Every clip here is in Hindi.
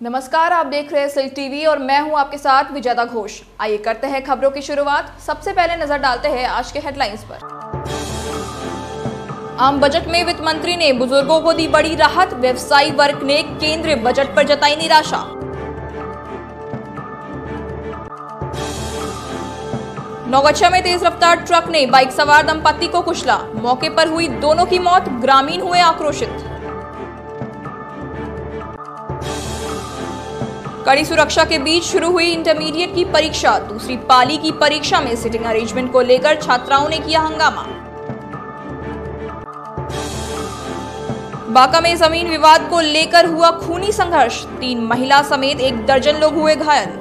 नमस्कार, आप देख रहे हैं सिल्क टीवी और मैं हूं आपके साथ विजेता घोष। आइए करते हैं खबरों की शुरुआत। सबसे पहले नजर डालते हैं आज के हेडलाइंस पर। आम बजट में वित्त मंत्री ने बुजुर्गों को दी बड़ी राहत, व्यवसायी वर्ग ने केंद्रीय बजट पर जताई निराशा। नौगछिया में तेज रफ्तार ट्रक ने बाइक सवार दंपति को कुचला, मौके पर हुई दोनों की मौत, ग्रामीण हुए आक्रोशित। कड़ी सुरक्षा के बीच शुरू हुई इंटरमीडिएट की परीक्षा, दूसरी पाली की परीक्षा में सिटिंग अरेंजमेंट को लेकर छात्राओं ने किया हंगामा। बांका में जमीन विवाद को लेकर हुआ खूनी संघर्ष, 3 महिला समेत 1 दर्जन लोग हुए घायल।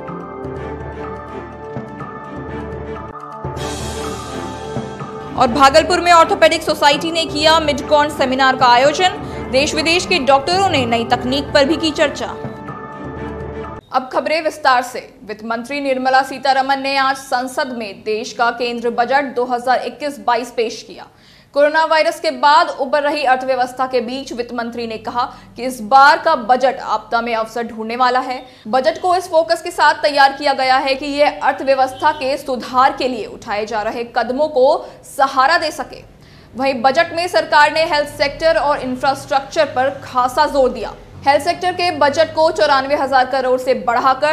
और भागलपुर में ऑर्थोपेडिक सोसाइटी ने किया मिडकॉन सेमिनार का आयोजन, देश विदेश के डॉक्टरों ने नई तकनीक पर भी की चर्चा। अब खबरें विस्तार से। वित्त मंत्री निर्मला सीतारमण ने आज संसद में देश का केंद्र बजट 2021-22 पेश किया। कोरोना वायरस के बाद उभर रही अर्थव्यवस्था के बीच वित्त मंत्री ने कहा कि इस बार का बजट आपदा में अवसर ढूंढने वाला है। बजट को इस फोकस के साथ तैयार किया गया है कि यह अर्थव्यवस्था के सुधार के लिए उठाए जा रहे कदमों को सहारा दे सके। वहीं बजट में सरकार ने हेल्थ सेक्टर और इंफ्रास्ट्रक्चर पर खासा जोर दिया। हेल्थ सेक्टर के बजट को 94,000 करोड़ से बढ़ाकर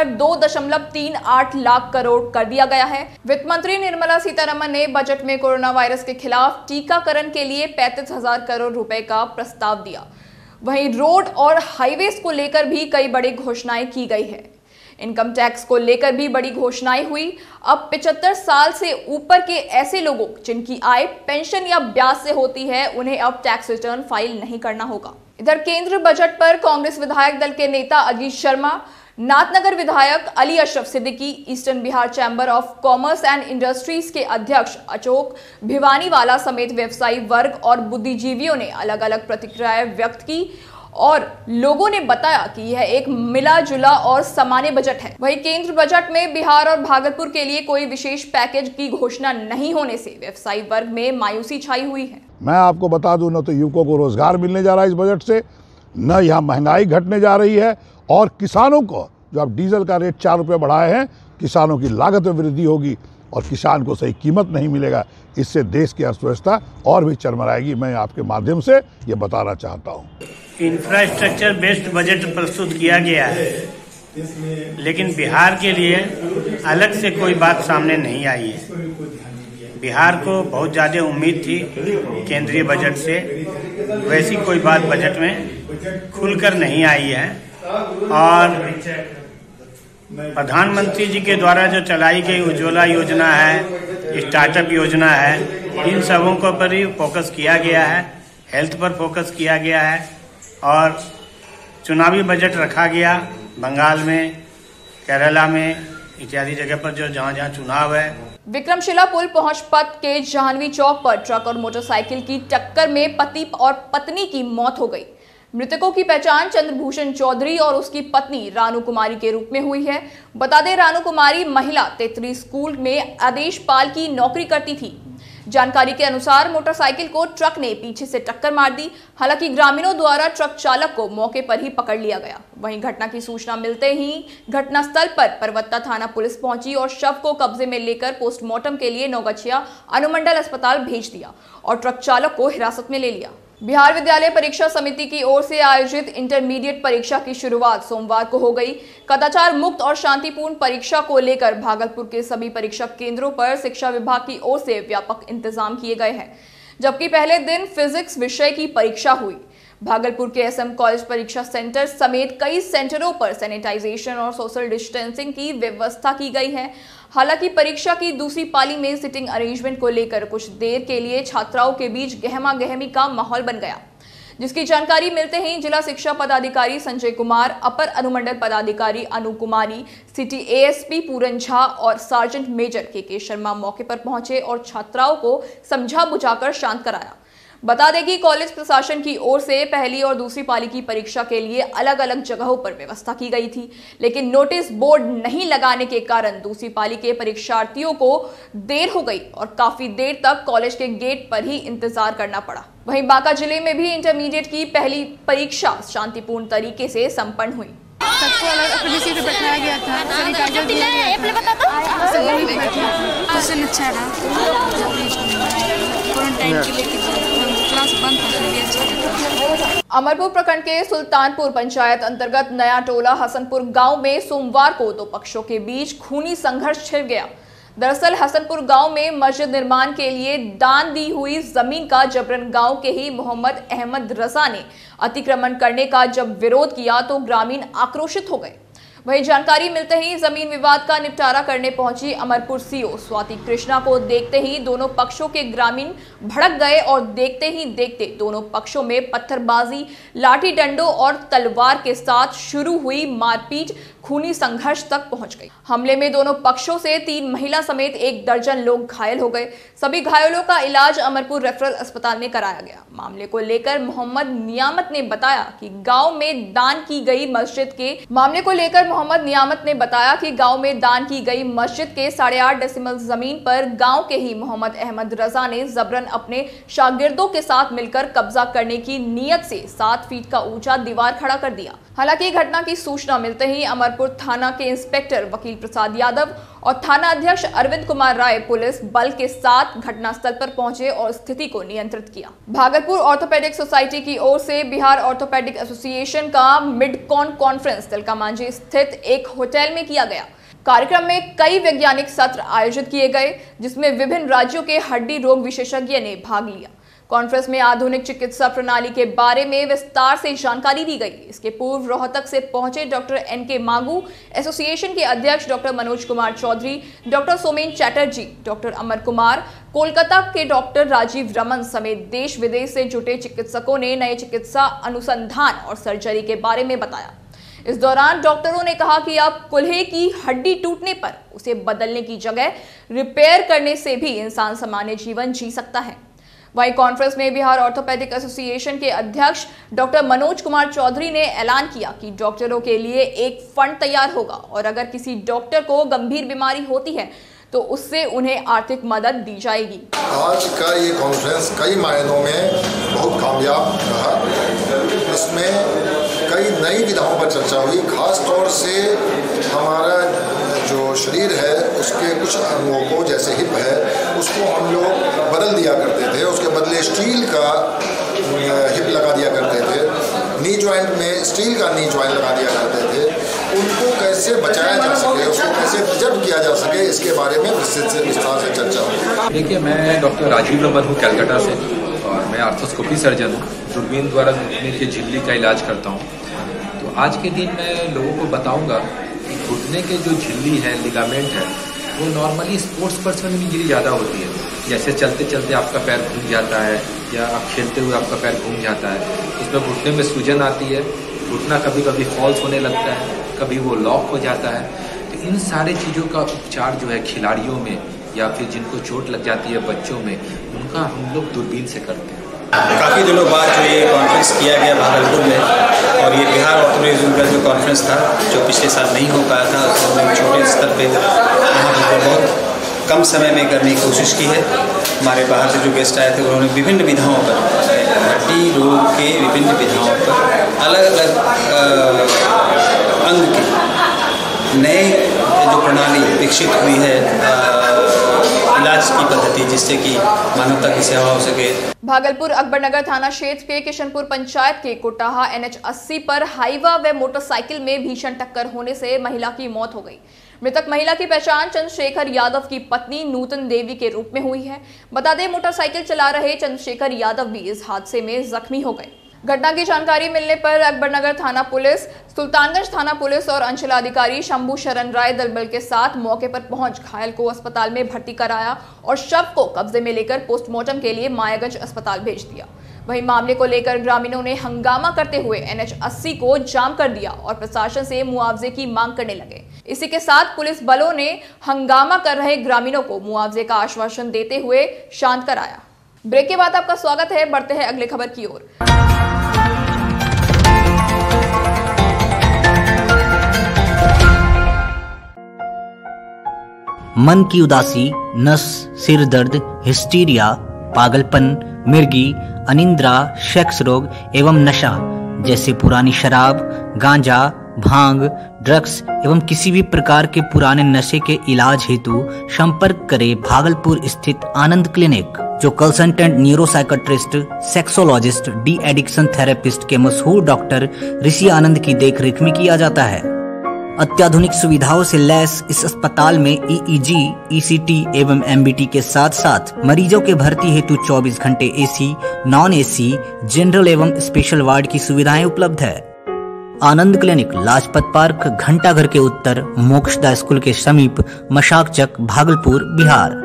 2.38 लाख करोड़ कर दिया गया है। वित्त मंत्री निर्मला सीतारमण ने बजट में कोरोना वायरस के खिलाफ टीकाकरण के लिए 35,000 करोड़ रुपए का प्रस्ताव दिया। वहीं रोड और हाईवेज को लेकर भी कई बड़ी घोषणाएं की गई है। इनकम टैक्स को लेकर भी बड़ी घोषणाएं हुई। अब 75 साल से ऊपर के ऐसे लोगों जिनकी आय पेंशन या ब्याज से होती है, उन्हें अब टैक्स रिटर्न फाइल नहीं करना होगा। इधर केंद्र बजट पर कांग्रेस विधायक दल के नेता अजीत शर्मा, नाथनगर विधायक Ali Ashraf Siddiqui, Eastern Bihar Chamber of Commerce and Industries के अध्यक्ष अशोक भिवानीवाला समेत व्यवसायी वर्ग और बुद्धिजीवियों ने अलग अलग प्रतिक्रियाएं व्यक्त की और लोगों ने बताया कि यह एक मिला जुला और सामान्य बजट है। वहीं केंद्र बजट में बिहार और भागलपुर के लिए कोई विशेष पैकेज की घोषणा नहीं होने से व्यवसायी वर्ग में मायूसी छाई हुई है। मैं आपको बता दूं, न तो युवकों को रोजगार मिलने जा रहा है इस बजट से, न यहाँ महंगाई घटने जा रही है, और किसानों को जो अब डीजल का रेट 4 रुपये बढ़ाए हैं, किसानों की लागत में वृद्धि होगी और किसान को सही कीमत नहीं मिलेगा। इससे देश की अर्थव्यवस्था और भी चरमराएगी। मैं आपके माध्यम से ये बताना चाहता हूँ। इंफ्रास्ट्रक्चर बेस्ड बजट प्रस्तुत किया गया है, लेकिन बिहार के लिए अलग से कोई बात सामने नहीं आई है। बिहार को बहुत ज्यादा उम्मीद थी केंद्रीय बजट से, वैसी कोई बात बजट में खुलकर नहीं आई है। और प्रधानमंत्री जी के द्वारा जो चलाई गई उज्ज्वला योजना है, स्टार्टअप योजना है, इन सबों को पर ही फोकस किया गया है। हेल्थ पर फोकस किया गया है और चुनावी बजट रखा गया बंगाल में, केरला में इत्यादि जगह पर जो जहां चुनाव है। विक्रमशिला पुल पहुंच पथ के जाह्नवी चौक पर ट्रक और मोटरसाइकिल की टक्कर में पति और पत्नी की मौत हो गई। मृतकों की पहचान चंद्रभूषण चौधरी और उसकी पत्नी रानू कुमारी के रूप में हुई है। बता दें, रानू कुमारी महिला तेतरी स्कूल में आदेश पाल की नौकरी करती थी। जानकारी के अनुसार मोटरसाइकिल को ट्रक ने पीछे से टक्कर मार दी। हालांकि ग्रामीणों द्वारा ट्रक चालक को मौके पर ही पकड़ लिया गया। वहीं घटना की सूचना मिलते ही घटनास्थल पर परवत्ता थाना पुलिस पहुंची और शव को कब्जे में लेकर पोस्टमार्टम के लिए नौगछिया अनुमंडल अस्पताल भेज दिया और ट्रक चालक को हिरासत में ले लिया। बिहार विद्यालय परीक्षा समिति की ओर से आयोजित इंटरमीडिएट परीक्षा की शुरुआत सोमवार को हो गई। कदाचार मुक्त और शांतिपूर्ण परीक्षा को लेकर भागलपुर के सभी परीक्षा केंद्रों पर शिक्षा विभाग की ओर से व्यापक इंतजाम किए गए हैं। जबकि पहले दिन फिजिक्स विषय की परीक्षा हुई। भागलपुर के एसएम कॉलेज परीक्षा सेंटर समेत कई सेंटरों पर सैनिटाइजेशन और सोशल डिस्टेंसिंग की व्यवस्था की गई है। हालांकि परीक्षा की दूसरी पाली में सिटिंग अरेंजमेंट को लेकर कुछ देर के लिए छात्राओं के बीच गहमा गहमी का माहौल बन गया, जिसकी जानकारी मिलते ही जिला शिक्षा पदाधिकारी संजय कुमार, अपर अनुमंडल पदाधिकारी अनु कुमारी, सिटी एएसपी पूरन झा और सार्जेंट मेजर के शर्मा मौके पर पहुंचे और छात्राओं को समझा बुझाकर शांत कराया। बता दें कि कॉलेज प्रशासन की ओर से पहली और दूसरी पाली की परीक्षा के लिए अलग अलग जगहों पर व्यवस्था की गई थी, लेकिन नोटिस बोर्ड नहीं लगाने के कारण दूसरी पाली के परीक्षार्थियों को देर हो गई और काफी देर तक कॉलेज के गेट पर ही इंतजार करना पड़ा। वहीं बांका जिले में भी इंटरमीडिएट की पहली परीक्षा शांतिपूर्ण तरीके से संपन्न हुई। सबको अलग अपनी सीट पे बैठाया गया था, सैनिटाइजर दिया गया था, सब वहीं पे बैठे थे। उससे अच्छा रहा क्वारंटाइन के लिए क्लास बंद था। अमरपुर प्रखंड के सुल्तानपुर पंचायत अंतर्गत नया टोला हसनपुर गांव में सोमवार को दो पक्षों के बीच खूनी संघर्ष छिड़ गया। दरअसल हसनपुर गांव में मस्जिद निर्माण के लिए दान दी हुई जमीन का जबरन गांव के ही मोहम्मद अहमद रजा ने अतिक्रमण करने का जब विरोध किया तो ग्रामीण आक्रोशित हो गए। वहीं जानकारी मिलते ही जमीन विवाद का निपटारा करने पहुंची अमरपुर सीओ स्वाति कृष्णा को देखते ही दोनों पक्षों के ग्रामीण भड़क गए और देखते ही देखते दोनों पक्षों में पत्थरबाजी, लाठी डंडों और तलवार के साथ शुरू हुई मारपीट खूनी संघर्ष तक पहुंच गई। हमले में दोनों पक्षों से 3 महिला समेत 1 दर्जन लोग घायल हो गए। सभी घायलों का इलाज अमरपुर रेफरल अस्पताल में कराया गया। मामले को लेकर मोहम्मद नियामत ने बताया कि गांव में दान की गई मस्जिद के 8.5 डेसिमल जमीन पर गांव के ही मोहम्मद अहमद रजा ने जबरन अपने शागिर्दों के साथ मिलकर कब्जा करने की नीयत से 7 फीट का ऊंचा दीवार खड़ा कर दिया। हालांकि घटना की सूचना मिलते ही अमरपुर थाना के इंस्पेक्टर वकील प्रसाद यादव और थाना अध्यक्ष अरविंद कुमार राय पुलिस बल के साथ घटनास्थल पर पहुंचे और स्थिति को नियंत्रित किया। भागलपुर ऑर्थोपेडिक सोसाइटी की ओर से बिहार ऑर्थोपेडिक एसोसिएशन का मिडकॉन कॉन्फ्रेंस तिलका मांझी स्थित एक होटल में किया गया। कार्यक्रम में कई वैज्ञानिक सत्र आयोजित किए गए, जिसमें विभिन्न राज्यों के हड्डी रोग विशेषज्ञ ने भाग लिया। कॉन्फ्रेंस में आधुनिक चिकित्सा प्रणाली के बारे में विस्तार से जानकारी दी गई। इसके पूर्व रोहतक से पहुंचे डॉक्टर एनके मांगू, एसोसिएशन के अध्यक्ष doctor Manoj Kumar Chaudhary, doctor Somen Chatterjee, doctor Amar Kumar, Kolkata के डॉक्टर राजीव रमन समेत देश विदेश से जुटे चिकित्सकों ने नए चिकित्सा अनुसंधान और सर्जरी के बारे में बताया। इस दौरान डॉक्टरों ने कहा कि अब कुल्हे की हड्डी टूटने पर उसे बदलने की जगह रिपेयर करने से भी इंसान सामान्य जीवन जी सकता है। वहीं कॉन्फ्रेंस में बिहार ऑर्थोपेडिक एसोसिएशन के अध्यक्ष डॉक्टर मनोज कुमार चौधरी ने ऐलान किया कि डॉक्टरों के लिए एक फंड तैयार होगा और अगर किसी डॉक्टर को गंभीर बीमारी होती है तो उससे उन्हें आर्थिक मदद दी जाएगी। आज का ये कॉन्फ्रेंस कई मायनों में बहुत कामयाब रहा। इसमें कई नई विधाओं पर चर्चा हुई। खास तौर से हमारा जो शरीर है उसके कुछ अंगों को, जैसे हिप है, उसको हम लोग बदल दिया करते थे, उसके बदले स्टील का हिप लगा दिया करते थे। नी जॉइंट में स्टील का नी जॉइंट लगा दिया करते थे। उनको कैसे बचाया जा सके, उसको कैसे प्रिजर्व किया जा सके, इसके बारे में विस्तार से चर्चा हुई। देखिए, मैं डॉक्टर राजीव रमन हूँ कलकत्ता से और मैं आर्थोस्कोपी सर्जन हूँ। दूरबीन द्वारा घुटने की झिल्ली का इलाज करता हूँ। तो आज के दिन मैं लोगों को बताऊँगा कि घुटने के जो झिल्ली है, लिगामेंट है, वो नॉर्मली स्पोर्ट्स पर्सन में इंजरी ज़्यादा होती है। जैसे चलते चलते आपका पैर घूम जाता है या आप खेलते हुए आपका पैर घूम जाता है, उसमें घुटने में सूजन आती है, घुटना कभी कभी फॉल्स होने लगता है, कभी वो लॉक हो जाता है। तो इन सारे चीज़ों का उपचार जो है खिलाड़ियों में या फिर जिनको चोट लग जाती है बच्चों में, उनका हम लोग दूरबीन से करते हैं। काफ़ी दिनों बाद जो ये कॉन्फ्रेंस किया गया भागलपुर में, और ये बिहार ऑर्थोपेडिक का जो कॉन्फ्रेंस था जो पिछले साल नहीं हो पाया था, उसमें छोटे स्तर पे यहाँ पर बहुत कम समय में करने की कोशिश की है। हमारे बाहर से जो गेस्ट आए थे उन्होंने विभिन्न विधाओं पर, हड्डी रोग के विभिन्न विधाओं पर, अलग अलग अंग के नए जो प्रणाली विकसित हुई है, इलाज की पद्धति, जिससे कि मानवता की सेवा हो सके। भागलपुर अकबरनगर थाना क्षेत्र के किशनपुर पंचायत के कोटाहा NH 80 पर हाईवा व मोटरसाइकिल में भीषण टक्कर होने से महिला की मौत हो गई। मृतक महिला की पहचान चंद्रशेखर यादव की पत्नी नूतन देवी के रूप में हुई है। बता दें, मोटरसाइकिल चला रहे चंद्रशेखर यादव भी इस हादसे में जख्मी हो गए। घटना की जानकारी मिलने पर अकबरनगर थाना पुलिस, सुल्तानगंज थाना पुलिस और अंचलाधिकारी शंभू शरण राय दलबल के साथ मौके पर पहुंच घायल को अस्पताल में भर्ती कराया और शव को कब्जे में लेकर पोस्टमार्टम के लिए मायागंज अस्पताल भेज दिया। वहीं मामले को लेकर ग्रामीणों ने हंगामा करते हुए NH 80 को जाम कर दिया और प्रशासन से मुआवजे की मांग करने लगे। इसी के साथ पुलिस बलों ने हंगामा कर रहे ग्रामीणों को मुआवजे का आश्वासन देते हुए शांत कराया। ब्रेक के बाद आपका स्वागत है। बढ़ते हैं अगले खबर की ओर। मन की उदासी, नस, सिर दर्द, हिस्टीरिया, पागलपन, मिर्गी, अनिद्रा, सेक्स रोग एवं नशा जैसे पुरानी शराब, गांजा, भांग, ड्रग्स एवं किसी भी प्रकार के पुराने नशे के इलाज हेतु संपर्क करे भागलपुर स्थित आनंद क्लिनिक, जो consultant neuropsychiatrist, sexologist, de addiction therapist के मशहूर डॉक्टर ऋषि आनंद की देखरेख में किया जाता है। अत्याधुनिक सुविधाओं से लैस इस अस्पताल में ईईजी, ईसीटी एवं एमबीटी के साथ साथ मरीजों के भर्ती हेतु 24 घंटे एसी, नॉन एसी, जनरल एवं स्पेशल वार्ड की सुविधाएं उपलब्ध है। आनंद क्लिनिक लाजपत पार्क, घंटाघर के उत्तर, मोक्षदा स्कूल के समीप, मशाक चक, भागलपुर, बिहार।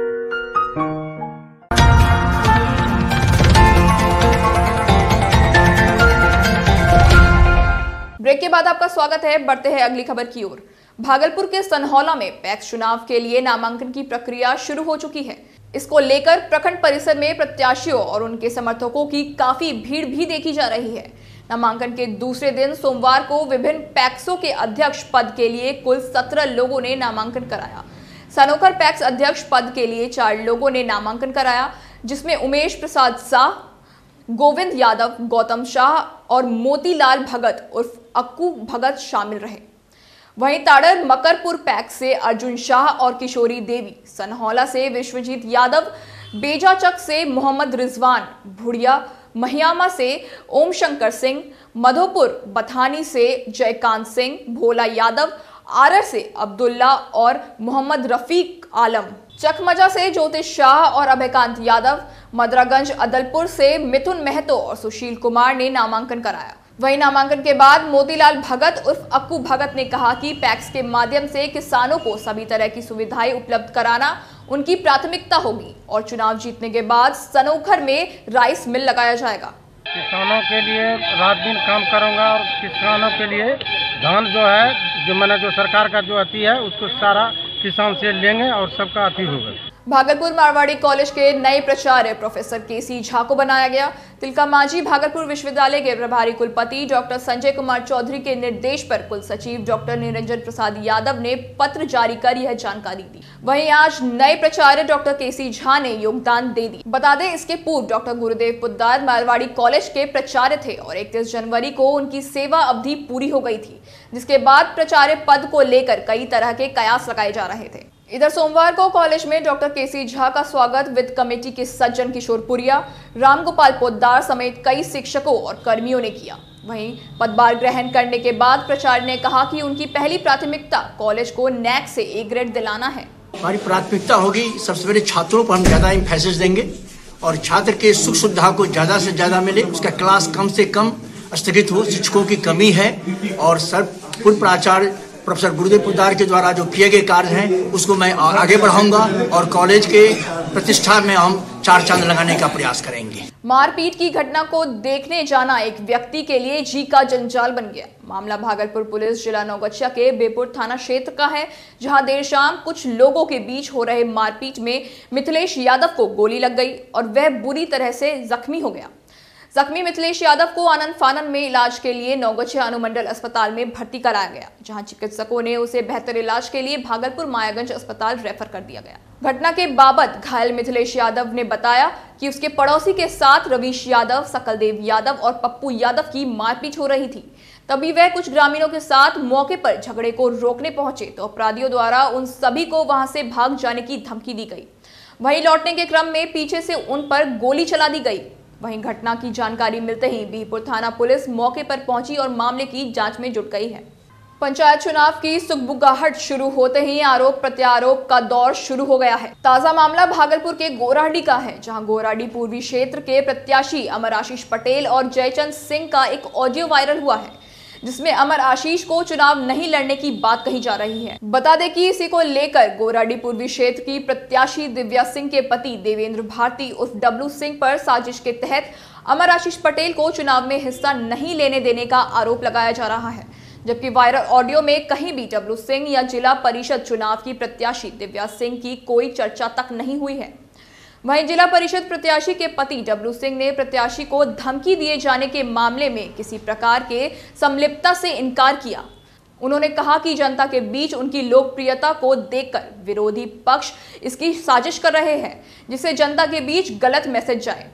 ब्रेक के बाद आपका स्वागत है। बढ़ते हैं अगली खबर की ओर। भागलपुर के सनहौला में पैक्स चुनाव के लिए नामांकन की प्रक्रिया शुरू हो चुकी है। इसको लेकर प्रखंड परिसर में प्रत्याशियों और उनके समर्थकों की काफी भीड़ भी देखी जा रही है। नामांकन के दूसरे दिन सोमवार को विभिन्न पैक्सों के अध्यक्ष पद के लिए कुल 17 लोगों ने नामांकन कराया। सनोखर पैक्स अध्यक्ष पद के लिए 4 लोगों ने नामांकन कराया, जिसमें उमेश प्रसाद शाह, गोविंद यादव, गौतम शाह और मोतीलाल भगत उर्फ अक्कू भगत शामिल रहे। वहीं ताड़र मकरपुर पैक्स से अर्जुन शाह और किशोरी देवी, सनहौला से विश्वजीत यादव, बेजाचक से मोहम्मद रिजवान, भुड़िया महियामा से ओम शंकर सिंह, मधोपुर बथानी से जयकांत सिंह, भोला यादव, आरर से अब्दुल्ला और मोहम्मद रफीक आलम, चकमजा से ज्योतिष शाह और अभयकांत यादव, मदरागंज अदलपुर से मिथुन महतो और सुशील कुमार ने नामांकन कराया। वहीं नामांकन के बाद मोतीलाल भगत उर्फ अक्कू भगत ने कहा कि पैक्स के माध्यम से किसानों को सभी तरह की सुविधाएं उपलब्ध कराना उनकी प्राथमिकता होगी और चुनाव जीतने के बाद सनोखर में राइस मिल लगाया जाएगा। किसानों के लिए रात दिन काम करूंगा और किसानों के लिए धान जो है, जो मैंने जो सरकार का जो अति है उसको सारा किसान से लेंगे और सबका अति होगा। भागलपुर मारवाड़ी कॉलेज के नए प्राचार्य प्रोफेसर केसी झा को बनाया गया। तिलका मांझी भागलपुर विश्वविद्यालय के प्रभारी कुलपति डॉक्टर संजय कुमार चौधरी के निर्देश पर कुल सचिव डॉक्टर निरंजन प्रसाद यादव ने पत्र जारी कर यह जानकारी दी। वहीं आज नए प्राचार्य डॉक्टर केसी झा ने योगदान दे दी। बता दें, इसके पूर्व डॉक्टर गुरुदेव पुद्दार मारवाड़ी कॉलेज के प्राचार्य थे और 31 जनवरी को उनकी सेवा अवधि पूरी हो गई थी, जिसके बाद प्राचार्य पद को लेकर कई तरह के कयास लगाए जा रहे थे। इधर सोमवार को कॉलेज में डॉक्टर केसी झा का स्वागत वित्त कमेटी के सज्जन किशोर पुरिया, रामगोपाल पोद्दार समेत कई शिक्षकों और कर्मियों ने किया। वहीं पदभार ग्रहण करने के बाद प्राचार्य ने कहा कि उनकी पहली प्राथमिकता कॉलेज को नैक से ए ग्रेड दिलाना है। हमारी प्राथमिकता होगी, सबसे पहले छात्रों पर हम ज्यादा एम्फेसिस देंगे और छात्र के सुख सुविधा को ज्यादा से ज्यादा मिले, उसका क्लास कम से कम स्थगित हो। शिक्षकों की कमी है और पूर्व प्राचार्य प्रोफेसर गुरुदेव पुद्दार के द्वारा जो किए गए कार्य हैं उसको मैं आगे बढ़ाऊंगा और कॉलेज के प्रतिष्ठा में हम 4 चांद लगाने का प्रयास करेंगे। मारपीट की घटना को देखने जाना एक व्यक्ति के लिए जी का जंजाल बन गया। मामला भागलपुर पुलिस जिला नौगछिया के बेपुर थाना क्षेत्र का है, जहां देर शाम कुछ लोगों के बीच हो रहे मारपीट में मिथिलेश यादव को गोली लग गई और वह बुरी तरह से जख्मी हो गया। जख्मी मिथिलेश यादव को आनंद फानन में इलाज के लिए नौगछिया अनुमंडल अस्पताल में भर्ती कराया गया, जहां चिकित्सकों ने उसे बेहतर इलाज के लिए भागलपुर मायागंज अस्पताल रेफर कर दिया गया। घटना के बाबत घायल मिथिलेश यादव ने बताया कि उसके पड़ोसी के साथ रवीश यादव, सकलदेव यादव और पप्पू यादव की मारपीट हो रही थी। तभी वह कुछ ग्रामीणों के साथ मौके पर झगड़े को रोकने पहुंचे तो अपराधियों द्वारा उन सभी को वहां से भाग जाने की धमकी दी गई। वहीं लौटने के क्रम में पीछे से उन पर गोली चला दी गई। वहीं घटना की जानकारी मिलते ही बिहपुर थाना पुलिस मौके पर पहुंची और मामले की जांच में जुट गई है। पंचायत चुनाव की सुगबुगाहट शुरू होते ही आरोप प्रत्यारोप का दौर शुरू हो गया है। ताजा मामला भागलपुर के गोराडी का है, जहां गोराडी पूर्वी क्षेत्र के प्रत्याशी अमर आशीष पटेल और जयचंद सिंह का एक ऑडियो वायरल हुआ है, जिसमें अमर आशीष को चुनाव नहीं लड़ने की बात कही जा रही है। बता दें कि इसी को लेकर गोराडी पूर्वी क्षेत्र की प्रत्याशी दिव्या सिंह के पति देवेंद्र भारती उर्फ डब्लू सिंह पर साजिश के तहत अमर आशीष पटेल को चुनाव में हिस्सा नहीं लेने देने का आरोप लगाया जा रहा है, जबकि वायरल ऑडियो में कहीं भी डब्लू सिंह या जिला परिषद चुनाव की प्रत्याशी दिव्या सिंह की कोई चर्चा तक नहीं हुई है। वहीं जिला परिषद प्रत्याशी के पति डब्लू सिंह ने प्रत्याशी को धमकी दिए जाने के मामले में किसी प्रकार के संलिप्तता से इनकार किया। उन्होंने कहा कि जनता के बीच उनकी लोकप्रियता को देखकर विरोधी पक्ष इसकी साजिश कर रहे हैं, जिससे जनता के बीच गलत मैसेज जाए।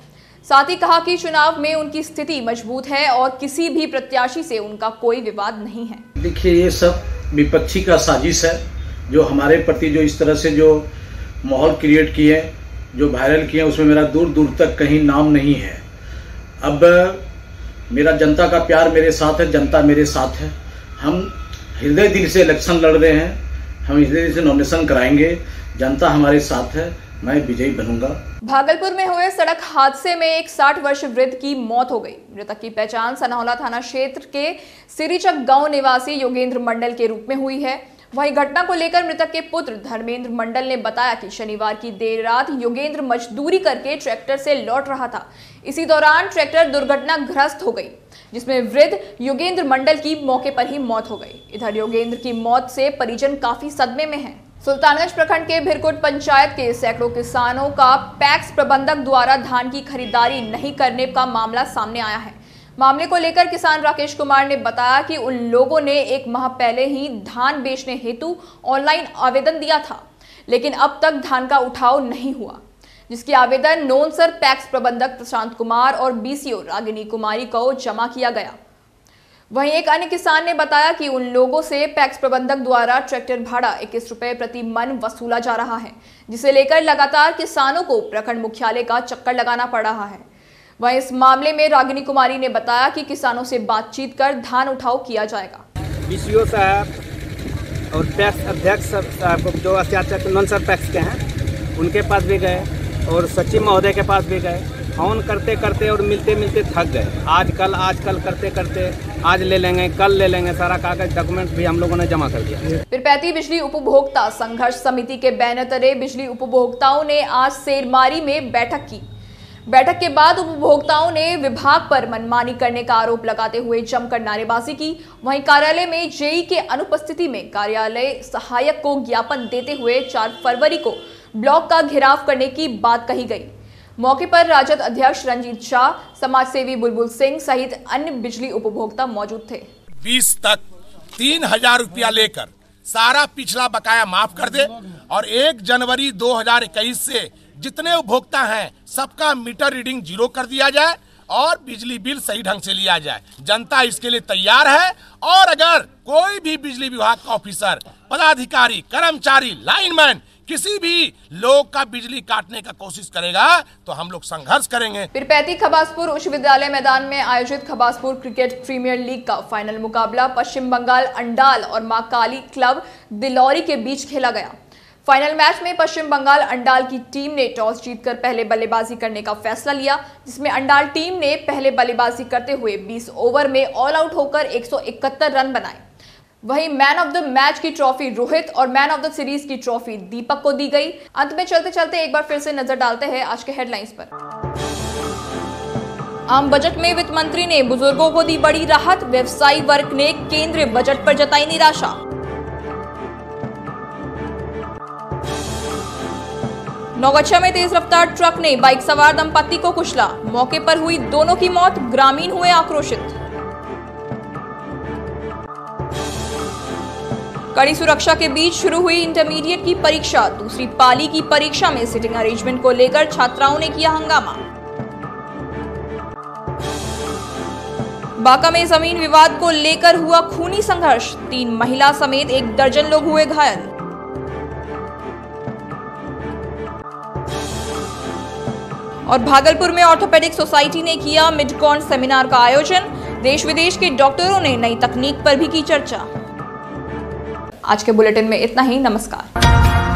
साथ ही कहा कि चुनाव में उनकी स्थिति मजबूत है और किसी भी प्रत्याशी से उनका कोई विवाद नहीं है। देखिए, ये सब विपक्षी का साजिश है, जो हमारे प्रति जो इस तरह से जो माहौल क्रिएट किए, जो वायरल किए, उसमें मेरा दूर दूर तक कहीं नाम नहीं है। अब मेरा जनता का प्यार मेरे साथ है, जनता मेरे साथ है। हम हृदय दिल से इलेक्शन लड़ रहे हैं, हम हृदय दिल से नॉमिनेशन कराएंगे, जनता हमारे साथ है, मैं विजयी बनूंगा। भागलपुर में हुए सड़क हादसे में एक 60 वर्ष वृद्ध की मौत हो गई। मृतक की पहचान सनहौला थाना क्षेत्र के सिरीचक गांव निवासी योगेंद्र मंडल के रूप में हुई है। वहीं घटना को लेकर मृतक के पुत्र धर्मेंद्र मंडल ने बताया कि शनिवार की देर रात योगेंद्र मजदूरी करके ट्रैक्टर से लौट रहा था। इसी दौरान ट्रैक्टर दुर्घटनाग्रस्त हो गई, जिसमें वृद्ध योगेंद्र मंडल की मौके पर ही मौत हो गई। इधर योगेंद्र की मौत से परिजन काफी सदमे में हैं। सुल्तानगंज प्रखंड के भिरकुट पंचायत के सैकड़ों किसानों का पैक्स प्रबंधक द्वारा धान की खरीदारी नहीं करने का मामला सामने आया है। मामले को लेकर किसान राकेश कुमार ने बताया कि उन लोगों ने 1 माह पहले ही धान बेचने हेतु ऑनलाइन आवेदन दिया था, लेकिन अब तक धान का उठाव नहीं हुआ, जिसकी आवेदन नोनसर पैक्स प्रबंधक प्रशांत कुमार और बीसीओ रागिनी कुमारी को जमा किया गया। वहीं एक अन्य किसान ने बताया कि उन लोगों से पैक्स प्रबंधक द्वारा ट्रैक्टर भाड़ा 21 रुपए प्रति मन वसूला जा रहा है, जिसे लेकर लगातार किसानों को प्रखंड मुख्यालय का चक्कर लगाना पड़ रहा है। वहीं इस मामले में रागिनी कुमारी ने बताया कि किसानों से बातचीत कर धान उठाव किया जाएगा। बीसीओ साहब और पैक्स अध्यक्ष साहब जो अत्याचार नॉनसर पैक्स के हैं, उनके पास भी गए और सचिव महोदय के पास भी गए। फोन करते करते और मिलते मिलते थक गए। आजकल करते करते आज ले लेंगे, कल ले लेंगे, सारा कागज डॉक्यूमेंट भी हम लोगों ने जमा कर दिया। पीरपैंती बिजली उपभोक्ता संघर्ष समिति के बैनर तले बिजली उपभोक्ताओं ने आज सेरमारी में बैठक की। बैठक के बाद उपभोक्ताओं ने विभाग पर मनमानी करने का आरोप लगाते हुए जमकर नारेबाजी की। वहीं कार्यालय में जेई के अनुपस्थिति में कार्यालय सहायक को ज्ञापन देते हुए 4 फरवरी को ब्लॉक का घेराव करने की बात कही गई। मौके पर राजद अध्यक्ष रंजीत शाह, समाजसेवी बुलबुल सिंह सहित अन्य बिजली उपभोक्ता मौजूद थे। 20 तक 3000 रुपया लेकर सारा पिछला बकाया माफ कर दे और 1 जनवरी 2021 से जितने उपभोक्ता हैं सबका मीटर रीडिंग 0 कर दिया जाए और बिजली बिल सही ढंग से लिया जाए। जनता इसके लिए तैयार है और अगर कोई भी बिजली विभाग का ऑफिसर, पदाधिकारी, कर्मचारी, लाइनमैन किसी भी लोग का बिजली काटने का कोशिश करेगा तो हम लोग संघर्ष करेंगे। पीरपैंती खबासपुर उच्च विद्यालय मैदान में आयोजित खबासपुर क्रिकेट प्रीमियर लीग का फाइनल मुकाबला पश्चिम बंगाल अंडाल और मां काली क्लब दिलौरी के बीच खेला गया। फाइनल मैच में पश्चिम बंगाल अंडाल की टीम ने टॉस जीतकर पहले बल्लेबाजी करने का फैसला लिया, जिसमें अंडाल टीम ने पहले बल्लेबाजी करते हुए 20 ओवर में ऑल आउट होकर 171 रन बनाए। वहीं मैन ऑफ द मैच की ट्रॉफी रोहित और मैन ऑफ द सीरीज की ट्रॉफी दीपक को दी गई। अंत में चलते चलते एक बार फिर से नजर डालते हैं आज के हेडलाइंस पर। आम बजट में वित्त मंत्री ने बुजुर्गों को दी बड़ी राहत, व्यवसायी वर्ग ने केंद्रीय बजट पर जताई निराशा। नौगछा में तेज रफ्तार ट्रक ने बाइक सवार दंपति को कुचला, मौके पर हुई दोनों की मौत, ग्रामीण हुए आक्रोशित। कड़ी सुरक्षा के बीच शुरू हुई इंटरमीडिएट की परीक्षा, दूसरी पाली की परीक्षा में सिटिंग अरेंजमेंट को लेकर छात्राओं ने किया हंगामा। बांका में जमीन विवाद को लेकर हुआ खूनी संघर्ष, 3 महिला समेत 1 दर्जन लोग हुए घायल। और भागलपुर में ऑर्थोपेडिक सोसाइटी ने किया मिडकॉन सेमिनार का आयोजन, देश विदेश के डॉक्टरों ने नई तकनीक पर भी की चर्चा। आज के बुलेटिन में इतना ही। नमस्कार।